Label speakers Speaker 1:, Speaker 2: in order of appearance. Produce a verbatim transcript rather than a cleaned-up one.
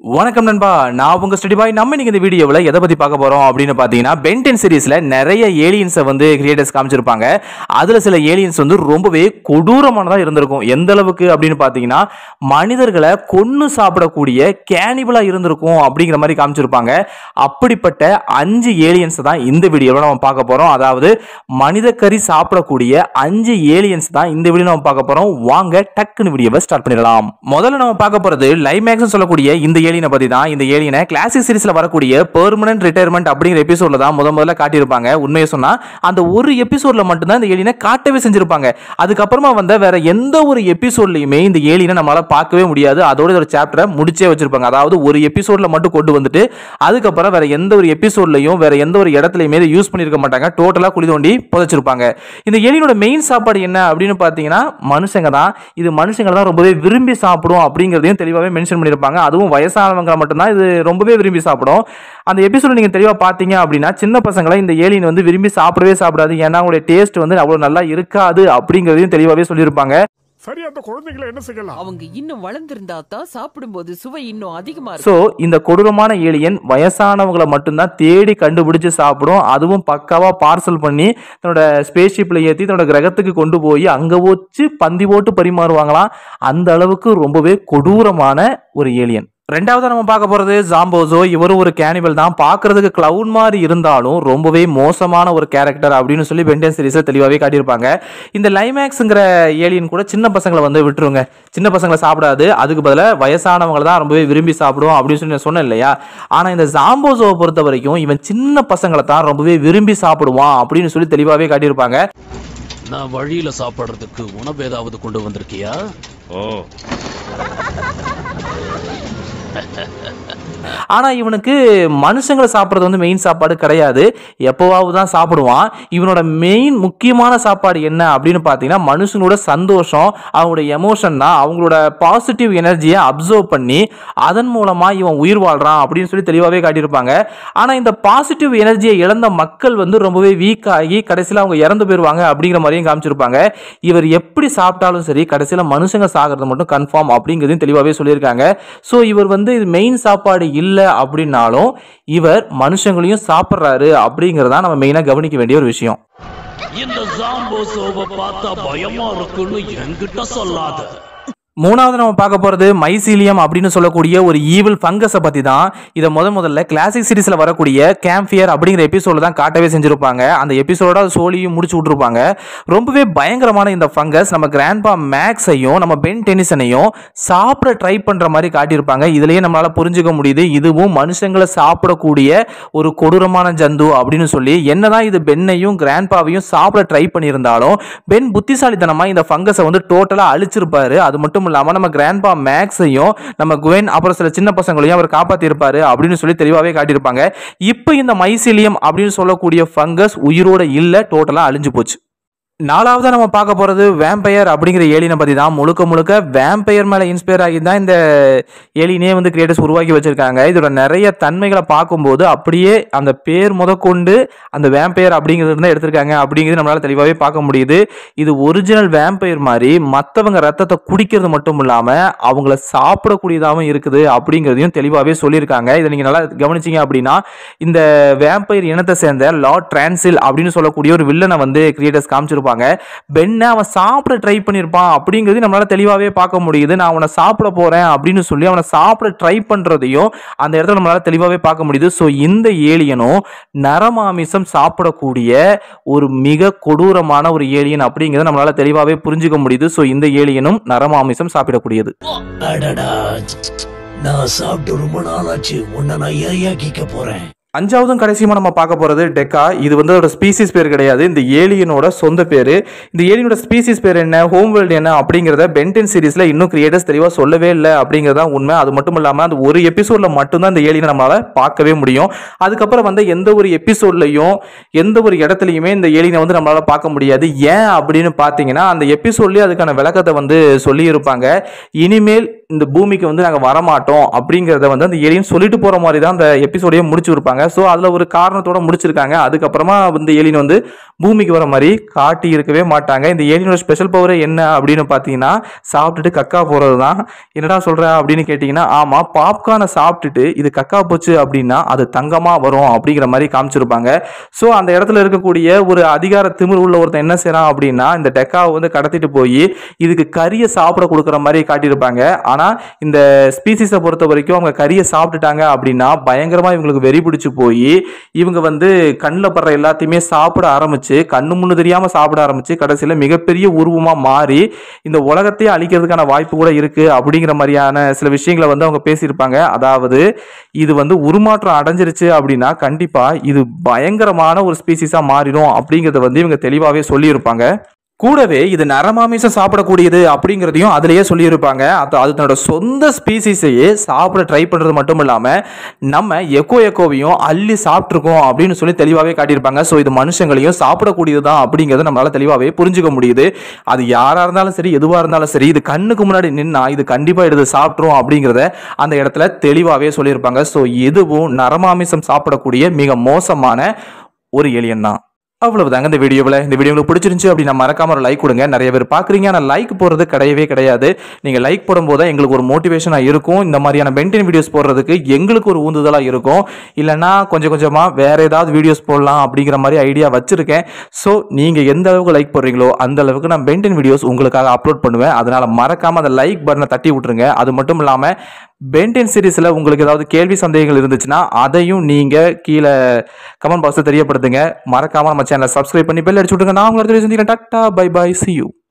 Speaker 1: வணக்கம் நண்பா, நான் உங்க ஸ்டடி பாய். நம்ம இன்னைக்கு இந்த வீடியோவில் எதை பற்றி பார்க்க போகிறோம் அப்படின்னு பார்த்தீங்கன்னா, பென் டென் சீரிஸில் நிறைய ஏலியன்ஸை வந்து கிரியேட்டர்ஸ் காமிச்சிருப்பாங்க. அதில் சில ஏலியன்ஸ் வந்து ரொம்பவே கொடூரமானதாக இருந்திருக்கும். எந்த அளவுக்கு அப்படின்னு பார்த்தீங்கன்னா, மனிதர்களை கொன்று சாப்பிடக்கூடிய கேனிபலாக இருந்திருக்கும் அப்படிங்கிற மாதிரி காமிச்சிருப்பாங்க. அப்படிப்பட்ட அஞ்சு ஏலியன்ஸ் தான் இந்த வீடியோவில் நம்ம பார்க்க போகிறோம். அதாவது மனித கறி சாப்பிடக்கூடிய அஞ்சு ஏலியன்ஸ் தான் இந்த வீடியோ நம்ம பார்க்க போகிறோம். வாங்க டக்குன்னு வீடியோவை ஸ்டார்ட் பண்ணிடலாம். முதல்ல நம்ம பார்க்க போகிறது லைமேக்ஸ் சொல்லக்கூடிய இந்த ஏலியனை பத்தி தான். இந்த ஏலியனை கிளாசிக் சீரிஸ்ல வரக்கூடிய பெர்மனன்ட் ரிட்டையர்மெண்ட் அப்படிங்கிற எபிசோட்ல தான் முத முதல்ல காட்டியிருப்பாங்க. உண்மையை சொன்னா அந்த ஒரு எபிசோட்ல மட்டும்தான் இந்த ஏலியனை காட்டவே செஞ்சிருப்பாங்க. அதுக்கப்புறமா வந்த வேற எந்த ஒரு எபிசோட்லயுமே இந்த ஏலியனை நம்மளால பார்க்கவே முடியாது. அதோட ஒரு சாப்டரை முடிச்சே வச்சிருப்பாங்க. அதாவது ஒரு எபிசோட்ல மட்டும் கொண்டு வந்துட்டு அதுக்கப்புறம் வேற எந்த ஒரு எபிசோட்லயும் வேற எந்த ஒரு இடத்துலயுமே இதை யூஸ் பண்ணிருக்க மாட்டாங்க. டோட்டலா குழி தோண்டி புதைச்சிருப்பாங்க. இந்த ஏலியனோட மெயின் சாப்பாடு என்ன அப்படின்னு பாத்தீங்கன்னா மனுஷங்க தான். இது மனுஷங்க தான் ரொம்பவே விரும்பி சாப்பிடும் அப்படிங்கிறதையும் தெளிவாகவே மென்ஷன் பண்ணியிருப்பாங்க. அதுவும் வயசானவங்க மட்டும்தான் இது ரொம்பவே விரும்பி சாப்பிடும். அந்த எபிசோட் நீங்க தெளிவா பாத்தீங்க அப்படின்னா சின்ன பசங்களை இந்த ஏலியன் வந்து விரும்பி சாப்பிடவே சாப்பிடாது. ஏன்னா அவங்களுடைய டேஸ்ட் வந்து அவ்வளவு நல்லா இருக்காது அப்படிங்கிறதையும் தெளிவாகவே சொல்லியிருப்பாங்க.
Speaker 2: சரி, அந்த குழந்தைகளை என்ன செய்யலாம்?
Speaker 3: அவங்க இன்னும் வளர்ந்திருந்தா தான் சாப்பிடும்போது சுவை இன்னும் அதிகமா
Speaker 1: இருக்கும். சோ இந்த கொடூரமான ஏலியன் வயசானவங்களை மட்டும்தான் தேடி கண்டுபிடிச்சு சாப்பிடும். அதுவும் பக்காவா பார்சல் பண்ணி தன்னோட ஸ்பேஸ் ஷிப்ல ஏற்றி தன்னோட கிரகத்துக்கு கொண்டு போய் அங்க வச்சு பந்தி போட்டு பரிமாறுவாங்களாம். அந்த அளவுக்கு ரொம்பவே கொடூரமான ஒரு ஏலியன். ரெண்டாவது நம்ம பார்க்க போறது ஜாம்போசோ. இவரும் ஒரு கேனிபல் தான். பார்க்கறதுக்கு கிளவுன் மாதிரி இருந்தாலும் ரொம்பவே மோசமான ஒரு கேரக்டர் அப்படின்னு சொல்லி பென் டென் சீரிஸ்ல தெளிவாகவே காட்டியிருப்பாங்க. இந்த லைமேக்ஸ்ங்கிற ஏலியன் கூட சின்ன பசங்களை வந்து விட்டுருங்க, சின்ன பசங்களை சாப்பிடாது. அதுக்கு பதிலாக வயசானவங்களை தான் ரொம்பவே விரும்பி சாப்பிடும் அப்படின்னு சொல்லி நான் சொன்னேன் இல்லையா. ஆனா இந்த ஜாம்போசோவை பொறுத்த வரைக்கும் இவன் சின்ன பசங்களை தான் ரொம்பவே விரும்பி சாப்பிடுவான் அப்படின்னு சொல்லி தெளிவாகவே காட்டியிருப்பாங்க.
Speaker 4: நான் வழியில சாப்பிடுறதுக்கு உணவு ஏதாவது கொண்டு வந்திருக்கியா? ஓ
Speaker 1: ஆனா இவனுக்கு மனுஷங்களை சாப்பிட்றது வந்து மெயின் சாப்பாடு கிடையாது. எப்போவாவது தான் சாப்பிடுவான். இவனோட மெயின் முக்கியமான சாப்பாடு என்ன அப்படின்னு பார்த்தீங்கன்னா மனுஷங்களோட சந்தோஷம், அவங்களோட எமோஷன் தான். அவங்களோட பாசிட்டிவ் எனர்ஜியை அப்சர்வ் பண்ணி அதன் மூலமா இவன் உயிர் வாழ்றான் அப்படின்னு சொல்லி தெளிவாகவே காட்டியிருப்பாங்க. ஆனா இந்த பாசிட்டிவ் எனர்ஜியை இழந்த மக்கள் வந்து ரொம்பவே வீக் ஆகி கடைசியில் அவங்க இறந்து போயிடுவாங்க அப்படிங்கிற மாதிரியும் காமிச்சிருப்பாங்க. இவர் எப்படி சாப்பிட்டாலும் சரி கடைசியில் மனுஷங்க சாகிறது மட்டும் கன்ஃபார்ம் அப்படிங்கிறதையும் தெளிவாகவே சொல்லியிருக்காங்க. ஸோ இவர் வந்து இது மெயின் சாப்பாடு இல்லை அப்படின்னாலும் இவர் மனுஷங்களையும் சாப்பிட்றாரு அப்படிங்கிறதா நம்ம மெயினா கவனிக்க வேண்டிய ஒரு விஷயம்.
Speaker 4: இந்த ஜாம்போசோவை பார்த்தா பயமா இருக்குன்னு என்கிட்ட சொல்லாத.
Speaker 1: மூணாவது நம்ம பார்க்க போறது மைசீலியம் அப்படின்னு சொல்லக்கூடிய ஒரு ஈவில் ஃபங்கஸை பத்தி தான். இதை முத முதல்ல கிளாசிக் சீரிஸ்ல வரக்கூடிய கேம்ஃபியர் அப்படிங்கிற எபிசோட தான் காட்டவே செஞ்சிருப்பாங்க. அந்த எபிசோட சோலியும் முடிச்சு விட்டுருப்பாங்க. ரொம்பவே பயங்கரமான இந்த ஃபங்கஸ் நம்ம கிராண்ட்பா மேக்ஸையும் நம்ம பென் டென்னிசனையும் சாப்பிட ட்ரை பண்ற மாதிரி காட்டியிருப்பாங்க. இதுலயே நம்மளால புரிஞ்சுக்க முடியுது இதுவும் மனுஷங்களை சாப்பிடக்கூடிய ஒரு கொடூரமான ஜந்து அப்படின்னு சொல்லி. என்னதான் இது பென்னையும் கிராண்ட்பாவையும் சாப்பிட ட்ரை பண்ணியிருந்தாலும் பென் புத்திசாலித்தனமா இந்த ஃபங்கஸை வந்து டோட்டலா அழிச்சிருப்பாரு. அது மட்டும் இல்லாம நம்ம கிராண்ட்பா மேக்ஸையும் நம்ம குவென் அப்புறம் சில சின்ன பசங்களையும் அவர் காப்பாத்தி இருப்பாரு அப்படின்னு சொல்லி தெளிவாகவே காட்டியிருப்பாங்க. இப்போ இந்த மைசீலியம் அப்படின்னு சொல்லக்கூடிய ஃபங்கஸ் உயிரோட இல்ல, டோட்டலா அழிஞ்சு போச்சு. நாலாவதா நம்ம பார்க்க போறது வேம்பயர் அப்படிங்கிற ஏலியனை பத்தி தான். முழுக்க முழுக்க வேம்பயர் மேல இன்ஸ்பயர் ஆகி தான் இந்த ஏலியனே வந்து கிரியேட்டர்ஸ் உருவாக்கி வச்சிருக்காங்க. இதோட நிறைய தன்மைகளை பார்க்கும்போது அப்படியே அந்த பேர் முதற்கொண்டு அந்த வேம்பயர் அப்படிங்கிறது தான் எடுத்திருக்காங்க அப்படிங்கிறது நம்மளால தெளிவாகவே பார்க்க முடியுது. இது ஒரிஜினல் வேம்பயர் மாதிரி மற்றவங்க ரத்தத்தை குடிக்கிறது மட்டும் இல்லாம அவங்கள சாப்பிடக்கூடியதாகவும் இருக்குது அப்படிங்கிறதையும் தெளிவாகவே சொல்லியிருக்காங்க. இதை நீங்க நல்லா கவனிச்சீங்க அப்படின்னா இந்த வேம்பயர் இனத்தை சேர்ந்த லார்ட் டிரான்சில் அப்படின்னு சொல்லக்கூடிய ஒரு வில்லனை வந்து கிரியேட்டர்ஸ் காமிச்சிருப்பாங்க. பென்னை அவன் சாப்பிட ட்ரை பண்ணியிருப்பான் அப்படிங்கிறது நம்மளால தெளிவாகவே பார்க்க முடியுது. நான் அவனை சாப்பிட போறேன் அப்படின்னு சொல்லி அவனை சாப்பிட ட்ரை பண்றதையும் அந்த இடத்துல நம்மளால தெளிவாகவே பார்க்க முடியுது. ஸோ இந்த ஏலியனும் நரமாமிசம் சாப்பிடக்கூடிய ஒரு மிக கொடூரமான ஒரு ஏலியன் அப்படிங்கிறத நம்மளால தெளிவாகவே புரிஞ்சுக்க முடியுது. ஸோ இந்த ஏலியனும் நரமாமிசம் சாப்பிடக்கூடியது.
Speaker 5: நான் சாப்பிட்டு ரொம்ப நாளாச்சு, உன்னை நான் இரையாக்கிக்க போறேன்.
Speaker 1: அஞ்சாவதும் கடைசியுமா நம்ம பார்க்க போறது டெக்கா. இது வந்து ஒரு ஸ்பீசிஸ் பேர் கிடையாது, இந்த ஏலியனோட சொந்த பேரு. இந்த ஏலியனோட ஸ்பீசிஸ் பேர் என்ன, ஹோம் வேர்ல்டு என்ன அப்படிங்கிறத பென் டென் சீரிஸ்ல இன்னும் கிரியேட்டர்ஸ் தெளிவா சொல்லவே இல்லை அப்படிங்கிறதா உண்மை. அது மட்டும் இல்லாம அந்த ஒரு எபிசோட்ல மட்டும்தான் இந்த ஏலியனை நம்மளால பார்க்கவே முடியும். அதுக்கப்புறம் வந்து எந்த ஒரு எபிசோட்லையும் எந்த ஒரு இடத்துலையுமே இந்த ஏலியனை வந்து நம்மளால பார்க்க முடியாது. ஏன் அப்படின்னு பார்த்தீங்கன்னா அந்த எபிசோட்லயே அதுக்கான விளக்கத்தை வந்து சொல்லி இருப்பாங்க. இனிமேல் இந்த பூமிக்கு வந்து நாங்கள் வரமாட்டோம் அப்படிங்கிறத வந்து அந்த ஏலியன் சொல்லிட்டு போற மாதிரி தான் அந்த எபிசோடையே முடிச்சு இருப்பாங்க. முடிச்சிருப்பாங்க. ஸோ அதில் ஒரு காரணத்தோட முடிச்சிருக்காங்க. அதுக்கப்புறமா இந்த ஏலியன் வந்து பூமிக்கு வர மாதிரி காட்டி இருக்கவே மாட்டாங்க. இந்த ஏலியனோட ஸ்பெஷல் பவர் என்ன அப்படின்னு பார்த்தீங்கன்னா சாப்பிட்டுட்டு கக்கா போகிறது தான். என்னடா சொல்கிற அப்படின்னு கேட்டிங்கன்னா, ஆமாம், பாப்கார்னை சாப்பிட்டுட்டு இது கக்கா போச்சு அப்படின்னா அது தங்கமாக வரும் அப்படிங்கிற மாதிரி காமிச்சிருப்பாங்க. ஸோ அந்த இடத்துல இருக்கக்கூடிய ஒரு அதிகார திமிர் உள்ள ஒருத்தன் என்ன செய்யறான் அப்படின்னா இந்த டெக்காவை வந்து கடத்திட்டு போய் இதுக்கு கறியை சாப்பிட கொடுக்குற மாதிரி காட்டியிருப்பாங்க. ஆனால் இந்த ஸ்பீசிஸை பொறுத்த வரைக்கும் அவங்க கறியை சாப்பிட்டுட்டாங்க அப்படின்னா பயங்கரமாக இவங்களுக்கு வெறி பிடிச்சி போய் இவங்க வந்து கண்ணில் படுற எல்லாத்தையுமே சாப்பிட ஆரம்பிச்சு கண்ணு முன்னு தெரியாமல் சாப்பிட ஆரம்பிச்சு கடைசியில் மிகப்பெரிய உருவமாக மாறி இந்த உலகத்தையே அழிக்கிறதுக்கான வாய்ப்பு கூட இருக்கு அப்படிங்கிற மாதிரியான சில விஷயங்களை வந்து அவங்க பேசியிருப்பாங்க. அதாவது இது வந்து உருமாற்றம் அடைஞ்சிருச்சு அப்படின்னா கண்டிப்பா இது பயங்கரமான ஒரு ஸ்பீசிஸா மாறிடும் அப்படிங்கறத வந்து இவங்க தெளிவாவே சொல்லியிருப்பாங்க. கூடவே இது நரமாமிசம் சாப்பிடக்கூடியது அப்படிங்கிறதையும் அதிலேயே சொல்லியிருப்பாங்க. அது அது தன்னோட சொந்த ஸ்பீசிஸையே சாப்பிட ட்ரை பண்ணுறது மட்டும் இல்லாமல் நம்ம எக்கோ எக்கோவையும் அள்ளி சாப்பிட்ருக்கோம் அப்படின்னு சொல்லி தெளிவாகவே காட்டியிருப்பாங்க. ஸோ இது மனுஷங்களையும் சாப்பிடக்கூடியது தான் அப்படிங்கிறத நம்மளால் தெளிவாகவே புரிஞ்சுக்க முடியுது. அது யாராக இருந்தாலும் சரி, எதுவாக இருந்தாலும் சரி, இது கண்ணுக்கு முன்னாடி நின்னா இது கண்டிப்பாக எடுத்து சாப்பிட்றோம் அப்படிங்கிறத அந்த இடத்துல தெளிவாகவே சொல்லியிருப்பாங்க. ஸோ இதுவும் நரமாமிசம் சாப்பிடக்கூடிய மிக மோசமான ஒரு ஏலியன் தான். அவ்வளவுதாங்க இந்த வீடியோவில். இந்த வீடியோ உங்களுக்கு பிடிச்சிருந்துச்சு அப்படின்னா மறக்காம ஒரு லைக் கொடுங்க. நிறைய பேர் பார்க்குறீங்க, ஆனால் லைக் போடுறது கிடையவே கிடையாது. நீங்கள் லைக் போடும்போது தான் எங்களுக்கு ஒரு மோட்டிவேஷனாக இருக்கும். இந்த மாதிரியான பென்டென் வீடியோஸ் போடுறதுக்கு எங்களுக்கு ஒரு ஊந்துதலாக இருக்கும். இல்லைனா கொஞ்சம் கொஞ்சமாக வேறு ஏதாவது வீடியோஸ் போடலாம் அப்படிங்கிற மாதிரி ஐடியா வச்சுருக்கேன். ஸோ நீங்கள் எந்த அளவுக்கு லைக் போடுறீங்களோ அந்த அளவுக்கு நான் பென்டென் வீடியோஸ் உங்களுக்காக அப்லோட் பண்ணுவேன். அதனால் மறக்காமல் அந்த லைக் பட்டனை தட்டி விட்டுருங்க. அது மட்டும் இல்லாமல் பென்டென் சீரிஸில் உங்களுக்கு ஏதாவது கேள்வி சந்தேகங்கள் இருந்துச்சுன்னா அதையும் நீங்கள் கீழே கமெண்ட் பாக்ஸில் தெரியப்படுத்துங்க. மறக்காமல் நம்ம சேனலை சப்ஸ்கிரைப் பண்ணி பெல் அடிச்சு விட்டுருங்க. நான் உங்களை சந்திக்கிறேன். Tata, bye bye, see you.